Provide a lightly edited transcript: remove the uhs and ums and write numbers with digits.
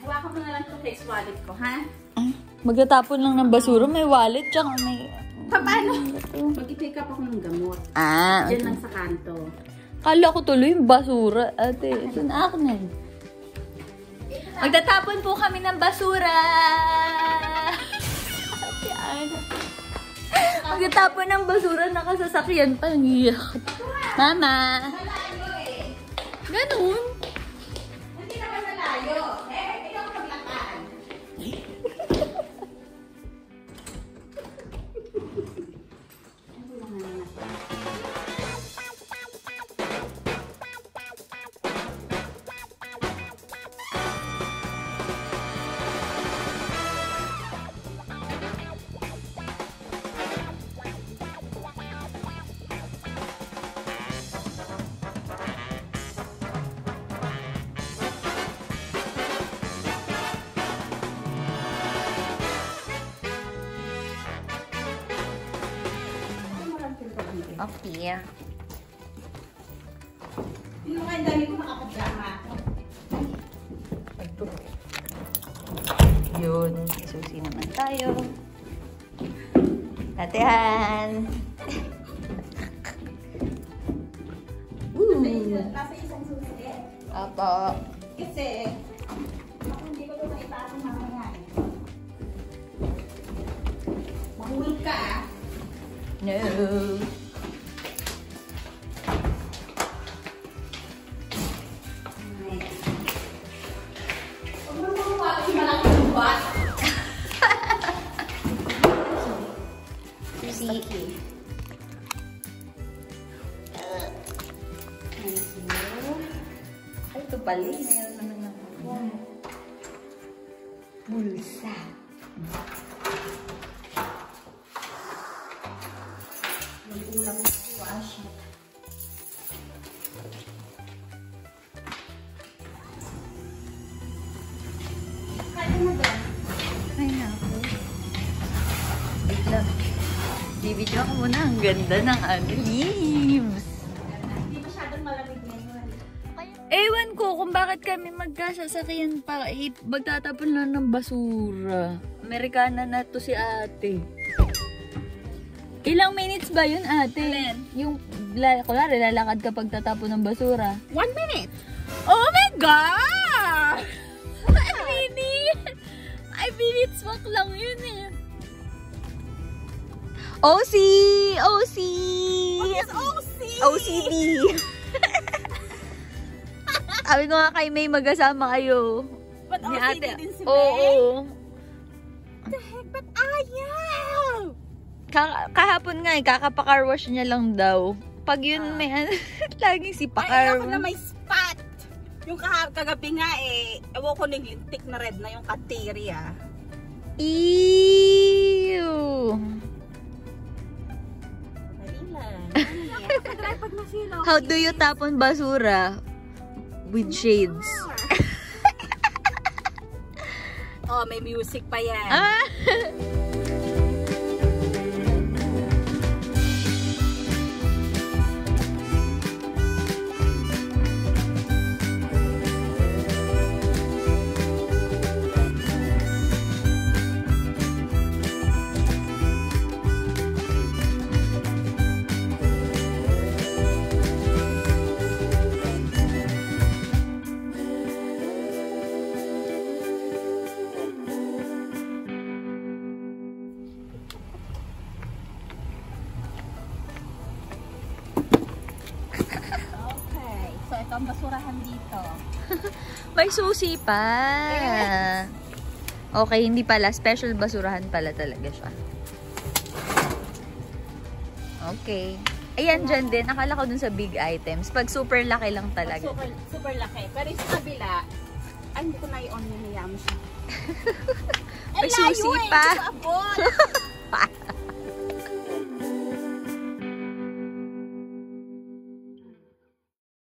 Hawakan mo na lang ito face wallet ko, ha? Magtatapon lang ng basura, may wallet, tsaka may... Paano? Mag-i-pick up ako ng gamot. Okay. Diyan lang sa kanto. Kala ko tuloy yung basura. Ate, ito na ako na. Magtatapon po kami ng basura! Ate, ano? Magtatapon ng basura, nakasasakyan pa. Mama! Ganun. Hindi naman malayo. Ikaw maglakad. Okay. Hindi mo kaya dami ko makapagdrama. Yun. Susi naman tayo. Tatehan. Nasa isang susi. Opo. Kasi, ako hindi ko ito maitaas ng mamaya. Mahulog ka, ah. No. Susi. Ay, ito pala. Mayroon naman ako. Bulsa. Nag-ulam na wash. Kaya mo ba? Ay, naku. Wait lang. Bibidyo ako muna. Ang ganda ng leaves. Hindi masyadong malamig ngayon. Ewan ko kung bakit kami magkasasakyan pa. Magtatapon lang ng basura. Amerikana na to si ate. Ilang minutes ba yun, ate? Alin? Yung, kunwari, lalakad ka pag tatapon ng basura. 1 minute. Oh my God! 5 minutes! 5 minutes walk lang yun eh. OC! OC! What is OC? OCD! Sabi ko nga kay May magkasama kayo. But Ni OCD ate. din si May? Oo. What the heck? But ayaw! Kahapon nga eh, kakapaka-wash niya lang daw. Pag yun may laging si Ay, pakar. ako na may spot. Yung kagabi nga eh, ewan ko naglintik na red na yung bacteria. Ew! Dali lang. Pag nasilaw. How do you tapon basura? With shades. Oh, may music pa yan. Ah! Ang basurahan dito. May susi pa. Yes. Okay, hindi pala. Special basurahan pala talaga siya. Okay. Ayan, dyan din. Akala ko dun sa big items. Pag super laki lang talaga. Super laki. Pero yung sa kabila, ay, hindi ko na i-on yung niyam siya. May susi pa. Hindi ko abot.